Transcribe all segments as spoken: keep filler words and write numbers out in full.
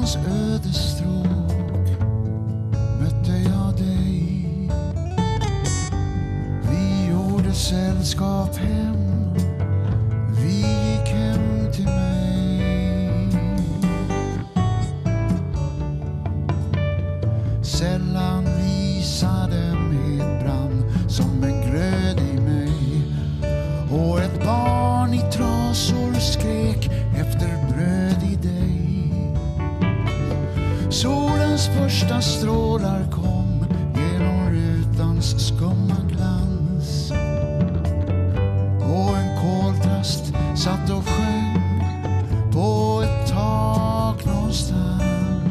Hornsgåtans ödestråk mötte jag dig. Vi gjorde sällskap hem, vi gick hem till mig. Sällan visade medbrand som en glöd i mig. Och ett barn i trasor skrek efter bröd i dig. Solens första strålar kom genom rutans skumma glans. Och en koltrast satt och sjöng på ett tak någonstans.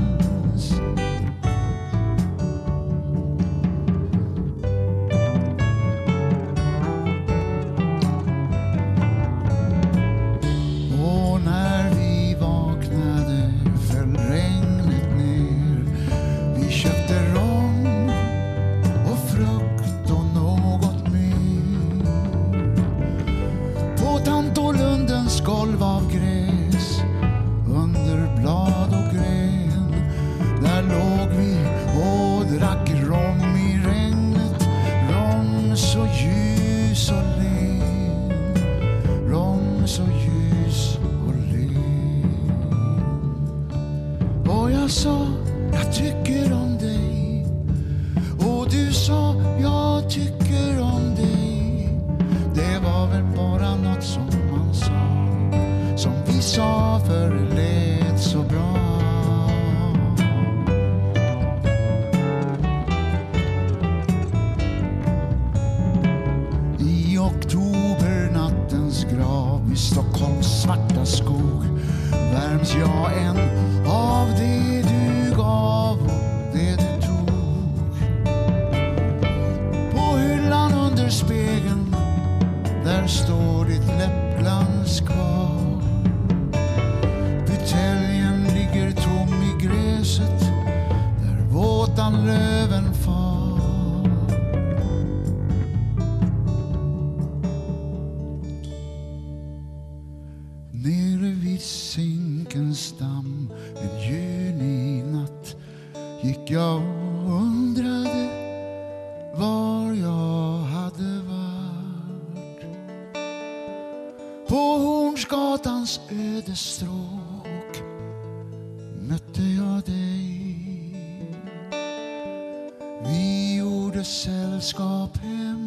Och när vi vaknade föll regnet ner. Vi köpte rom och frukt och något mer. På tant och Lundens golv av gräs, under blad och gren, där låg vi och drack rom i regnet. Rom så ljus och len, rom så ljus och len. Och jag sa, jag tycker om dig. Och du sa, jag tycker om dig. Det var väl bara något som man sa, som vi sa för det lät så bra. I oktobernattens grav i Stockholms svarta skog värms jag än av det du gav och det du tog. På hyllan under spegeln, där står ditt läppglans kvar. Buteljen ligger tom i gräset, där våtan löven far. Nere vid Zinkens damm en juninatt gick jag och undrade var jag hade varit. På Hornsgåtans ödestråk mötte jag dig. Vi gjorde sällskap hem,